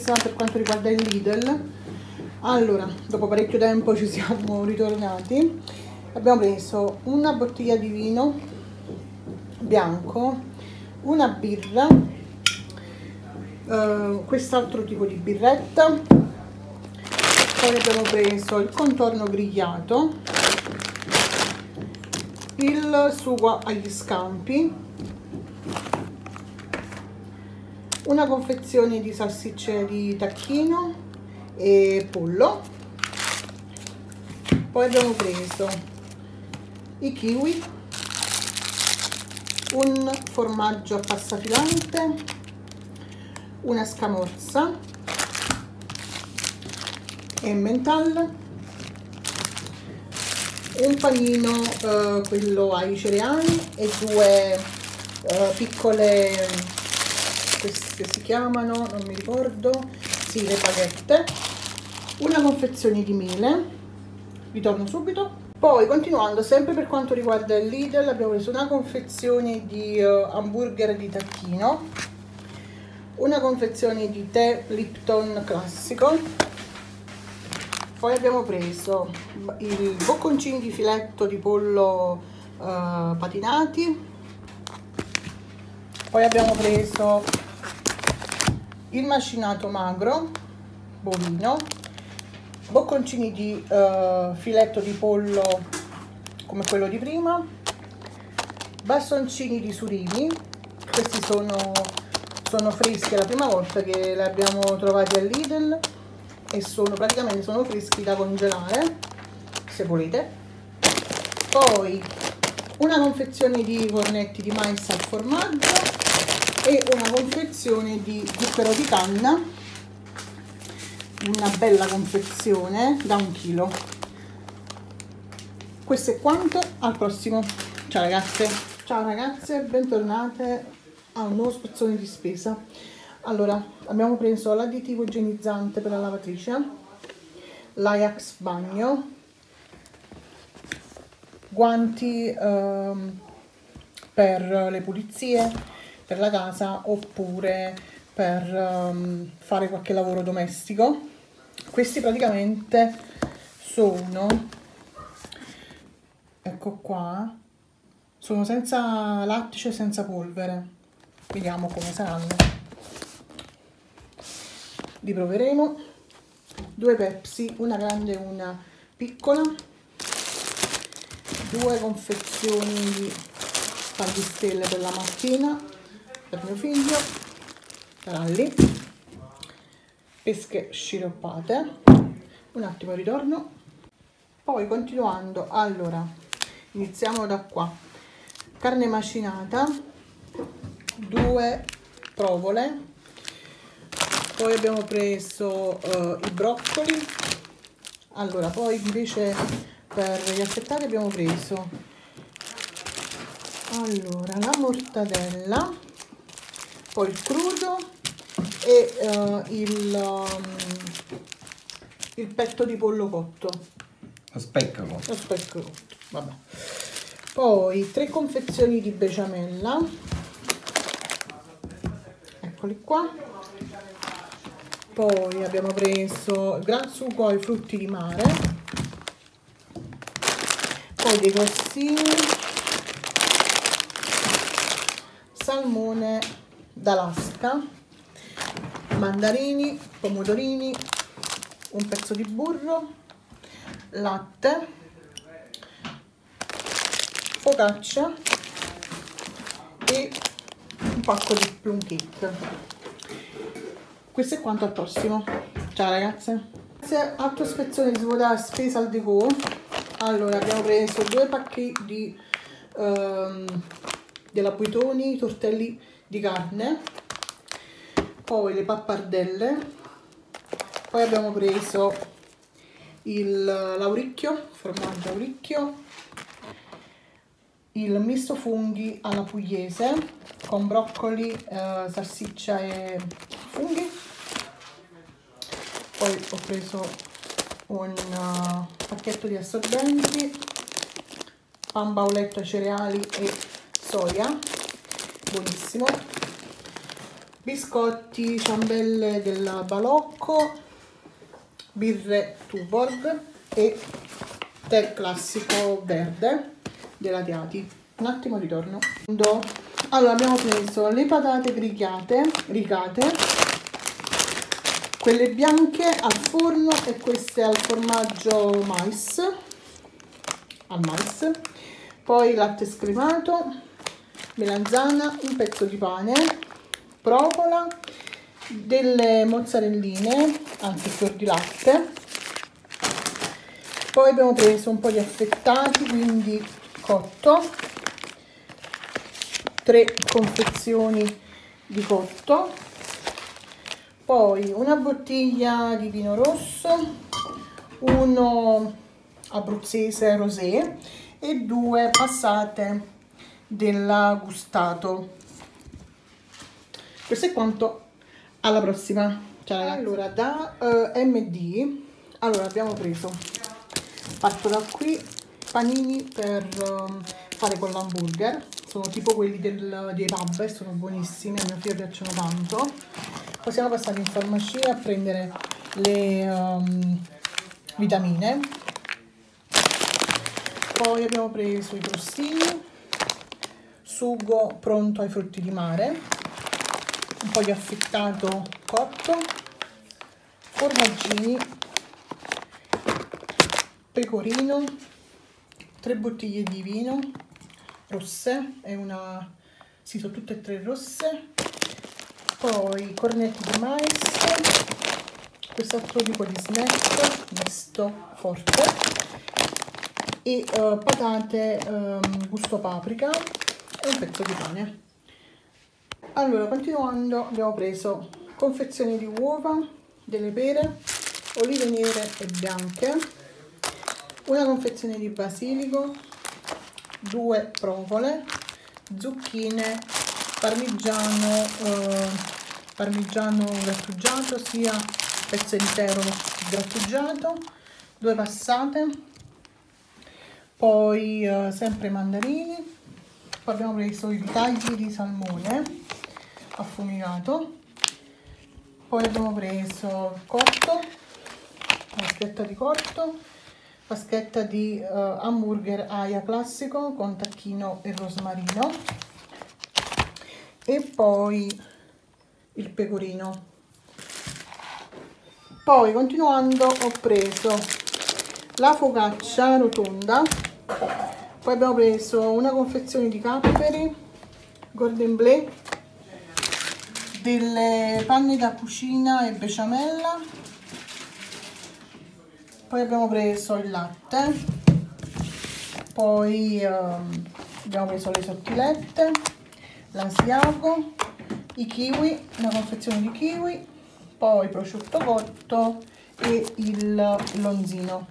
spesa per quanto riguarda il Lidl. Allora, dopo parecchio tempo ci siamo ritornati. Abbiamo preso una bottiglia di vino bianco, una birra, quest'altro tipo di birretta, poi abbiamo preso il contorno grigliato, il sugo agli scampi, una confezione di salsicce di tacchino e pollo, poi abbiamo preso i kiwi, un formaggio a pasta filante, una scamorza Emmental, un panino quello ai cereali e due piccole, queste si chiamano, non mi ricordo, sì, le paghette, una confezione di miele, ritorno subito. Poi, continuando sempre per quanto riguarda il Lidl, abbiamo preso una confezione di hamburger di tacchino, una confezione di tè Lipton classico, poi abbiamo preso i bocconcini di filetto di pollo patinati, poi abbiamo preso il macinato magro bovino, bocconcini di filetto di pollo come quello di prima, bastoncini di surimi, questi sono freschi, è la prima volta che li abbiamo trovati al Lidl e praticamente sono freschi da congelare se volete. Poi una confezione di cornetti di mais al formaggio e una confezione di zucchero di canna, una bella confezione da 1 chilo. Questo è quanto, al prossimo. Ciao ragazze. Ciao ragazze, bentornate a un nuovo spezzone di spesa. Allora, abbiamo preso l'additivo igienizzante per la lavatrice, l'Ajax bagno, guanti per le pulizie, per la casa oppure per fare qualche lavoro domestico. Questi praticamente sono, ecco qua, sono senza lattice, senza polvere. Vediamo come saranno. Li proveremo. 2 Pepsi, una grande e una piccola, 2 confezioni di pan di stelle per la mattina per mio figlio, taralli, pesche sciroppate, un attimo ritorno. Poi continuando, allora iniziamo da qua: carne macinata, 2 provole, poi abbiamo preso i broccoli. Allora, poi invece per gli affettati abbiamo preso allora la mortadella, poi il crudo e il petto di pollo cotto, lo specchio cotto, vabbè. Poi 3 confezioni di besciamella, eccoli qua. Poi abbiamo preso gran sugo ai frutti di mare, poi dei crostini, salmone d'Alaska, mandarini, pomodorini, un pezzo di burro, latte, focaccia e un pacco di plum cake. Questo è quanto, al prossimo. Ciao ragazze. Grazie, altra spezzone di svuotata spesa al Deco. Allora, abbiamo preso 2 pacchi di della Buitoni, tortelli di carne, poi le pappardelle, poi abbiamo preso il lauricchio, formaggio auricchio, il misto funghi alla pugliese con broccoli, salsiccia e funghi. Poi ho preso un pacchetto di assorbenti, pan bauletto, cereali e soia, buonissimo. biscotti ciambelle del Balocco, birre Tuborg e tè classico verde della Tiati. Un attimo ritorno. Allora abbiamo preso le patate rigate, quelle bianche al forno e queste al formaggio al mais, poi latte scremato, melanzana, un pezzo di pane, provola, delle mozzarelline, anche fior di latte. Poi abbiamo preso un po' di affettati, quindi cotto, 3 confezioni di cotto, poi una bottiglia di vino rosso, uno abruzzese rosé e 2 passate della Gustato. Questo è quanto, alla prossima, ciao ragazzi. Allora da MD, allora abbiamo preso, parto da qui, panini per fare con l'hamburger, sono tipo quelli dei pub e sono buonissimi, a mio figlio piacciono tanto. Poi siamo passati in farmacia a prendere le vitamine, poi abbiamo preso i crostini, sugo pronto ai frutti di mare, un po' di affettato cotto, formaggini, pecorino, 3 bottiglie di vino rosse e una, sì, sono tutte e 3 rosse, poi cornetti di mais, quest'altro tipo di snack misto forte e patate gusto paprika e un pezzo di pane. Allora, continuando, abbiamo preso confezioni di uova, delle pere, olive nere e bianche, una confezione di basilico, 2 provole, zucchine, parmigiano grattugiato, sia pezzo intero grattugiato, 2 passate, poi sempre mandarini, poi abbiamo preso i tagli di salmone affumicato, poi abbiamo preso cotto, vaschetta di cotto, vaschetta di hamburger aia classico con tacchino e rosmarino e poi il pecorino. Poi continuando ho preso la focaccia rotonda, poi abbiamo preso una confezione di capperi Golden Bleu, delle panne da cucina e besciamella, poi abbiamo preso il latte, poi abbiamo preso le sottilette, l'asiago, i kiwi, una confezione di kiwi, poi prosciutto cotto e il lonzino.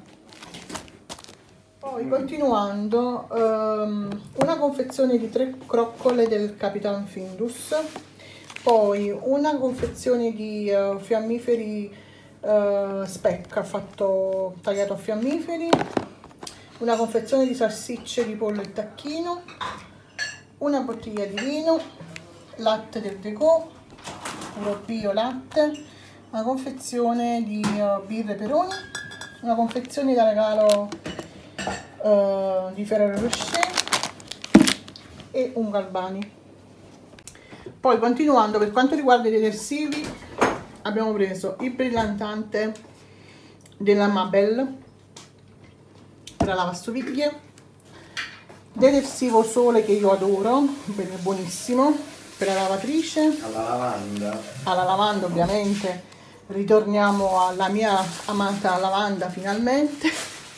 Poi continuando, una confezione di 3 croccole del Capitan Findus, poi una confezione di fiammiferi speck tagliato a fiammiferi, una confezione di salsicce di pollo e tacchino, una bottiglia di vino, latte del Decò, puro bio latte, una confezione di birre Peroni, una confezione da regalo di Ferrero Rocher e un Galbani. Poi continuando, per quanto riguarda i detersivi, abbiamo preso il brillantante della Mabel per la lavastoviglie, detersivo Sole che io adoro, perché è buonissimo, per la lavatrice, alla lavanda ovviamente, ritorniamo alla mia amata lavanda finalmente.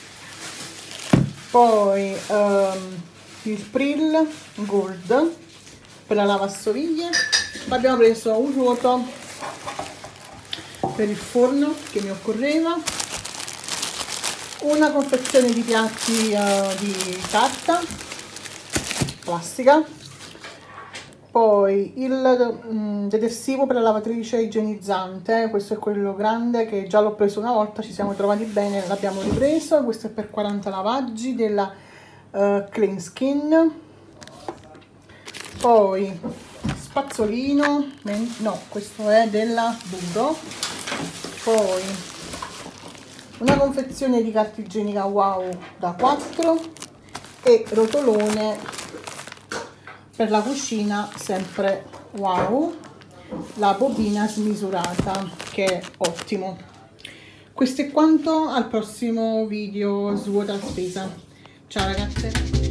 Poi il Prill Gold per la lavastoviglie, abbiamo preso un ruoto per il forno che mi occorreva, una confezione di piatti di carta plastica, poi il detersivo per la lavatrice igienizzante, questo è quello grande che già l'ho preso una volta, ci siamo trovati bene, l'abbiamo ripreso, questo è per 40 lavaggi della Clean Skin. Poi spazzolino, no, questo è della Duro, poi una confezione di carta igienica Wow da 4 e rotolone per la cucina sempre Wow, la bobina smisurata che è ottimo. Questo è quanto, al prossimo video svuota spesa. Ciao ragazze.